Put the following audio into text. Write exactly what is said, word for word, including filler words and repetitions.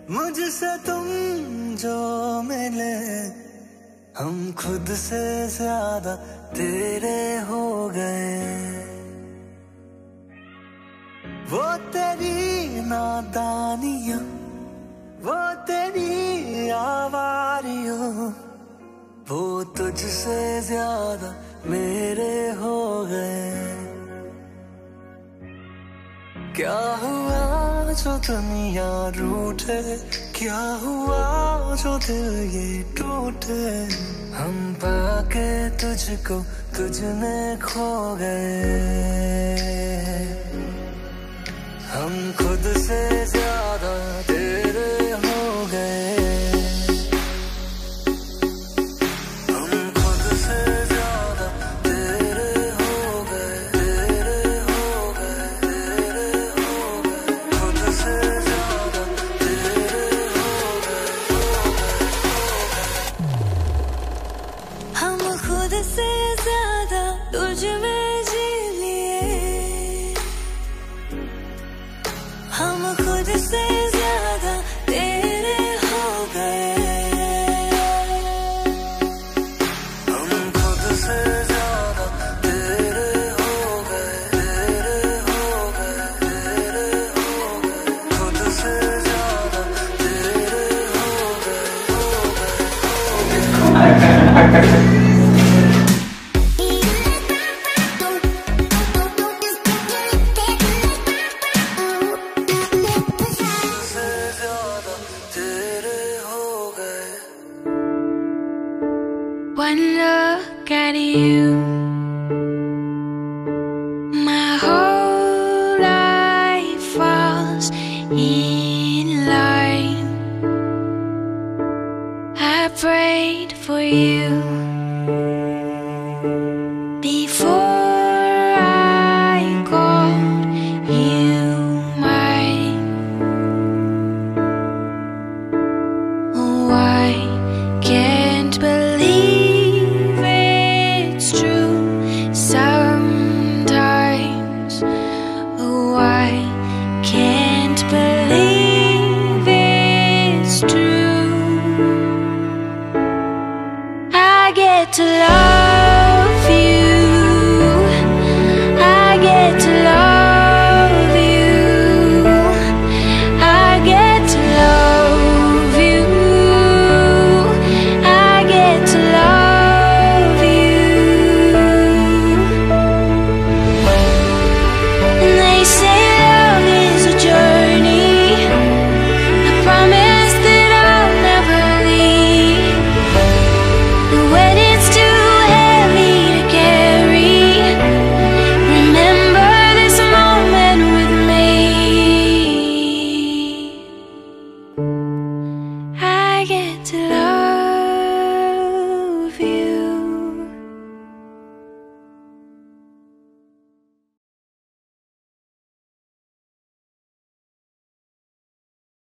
मुझसे तुम जो मिले, हम खुद से ज्यादा तेरे हो गए। वो तेरी नादानियां, वो तेरी आवारियों, वो तुझसे ज्यादा मेरे हो गए। क्या हुआ जो दुनिया रूठे, क्या हुआ जो दिल ये टूटे, हम पाके तुझको तुझ में खो गए। हम खुद से ज्यादा तेरे हो गए। से ज्यादा तुझ में जी लिए, हम खुद से ज्यादा तेरे हो गए। हम खुद से ज्यादा तेरे हो गए, तेरे हो गए, तेरे हो गए, खुद से ज्यादा तेरे हो गए, हो गए, हो गए।